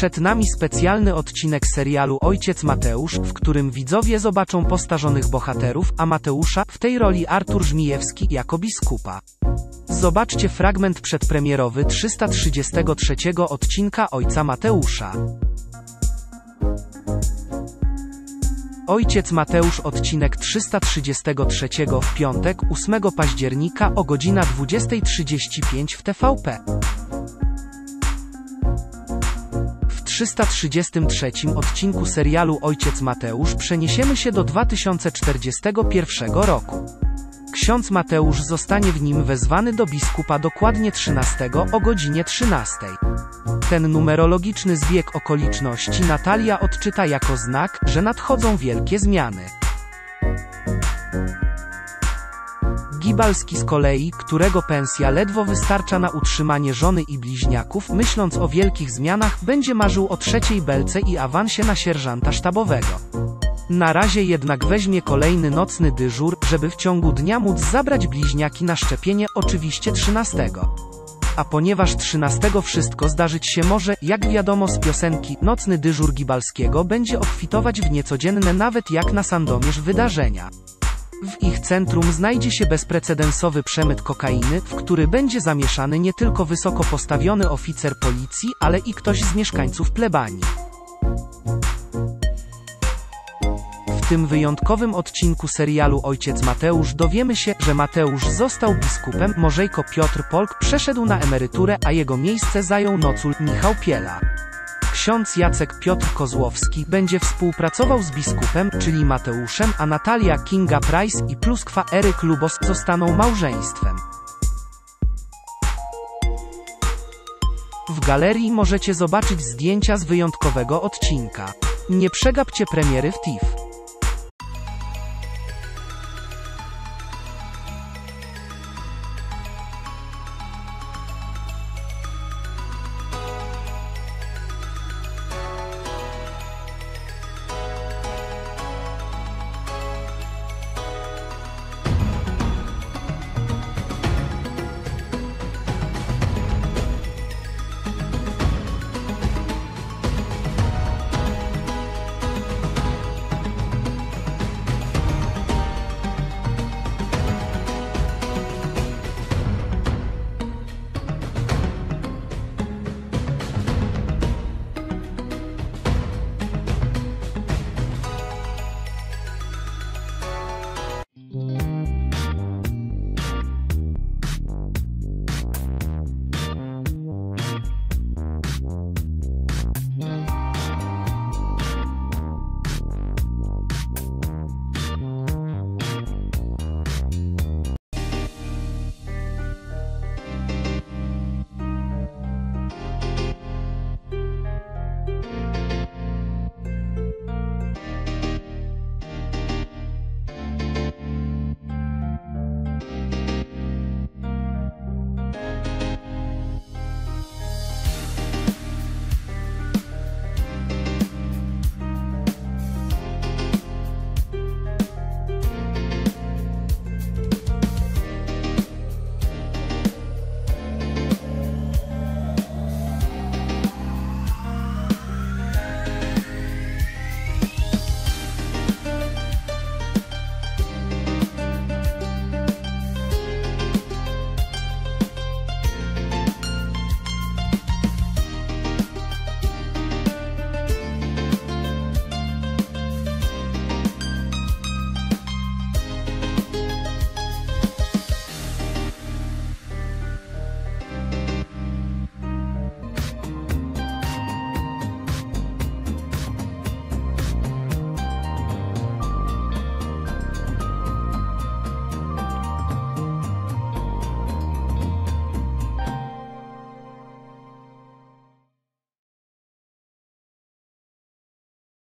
Przed nami specjalny odcinek serialu Ojciec Mateusz, w którym widzowie zobaczą postarzonych bohaterów, a Mateusza, w tej roli Artur Żmijewski, jako biskupa. Zobaczcie fragment przedpremierowy 333 odcinka Ojca Mateusza. Ojciec Mateusz, odcinek 333 w piątek, 8 października o godzina 20:35 w TVP. W 333 odcinku serialu Ojciec Mateusz przeniesiemy się do 2041 roku. Ksiądz Mateusz zostanie w nim wezwany do biskupa dokładnie 13 o godzinie 13. Ten numerologiczny zbieg okoliczności Natalia odczyta jako znak, że nadchodzą wielkie zmiany. Gibalski z kolei, którego pensja ledwo wystarcza na utrzymanie żony i bliźniaków, myśląc o wielkich zmianach, będzie marzył o trzeciej belce i awansie na sierżanta sztabowego. Na razie jednak weźmie kolejny nocny dyżur, żeby w ciągu dnia móc zabrać bliźniaki na szczepienie, oczywiście 13. A ponieważ 13 wszystko zdarzyć się może, jak wiadomo z piosenki, nocny dyżur Gibalskiego będzie obfitować w niecodzienne nawet jak na Sandomierz wydarzenia. W ich centrum znajdzie się bezprecedensowy przemyt kokainy, w który będzie zamieszany nie tylko wysoko postawiony oficer policji, ale i ktoś z mieszkańców plebanii. W tym wyjątkowym odcinku serialu Ojciec Mateusz dowiemy się, że Mateusz został biskupem, Morzejko Piotr Polk przeszedł na emeryturę, a jego miejsce zajął nocul Michał Piela. Ksiądz Jacek Piotr Kozłowski będzie współpracował z biskupem, czyli Mateuszem, a Natalia Kinga Price i pluskwa Eryk Lubos zostaną małżeństwem. W galerii możecie zobaczyć zdjęcia z wyjątkowego odcinka. Nie przegapcie premiery w TIFF.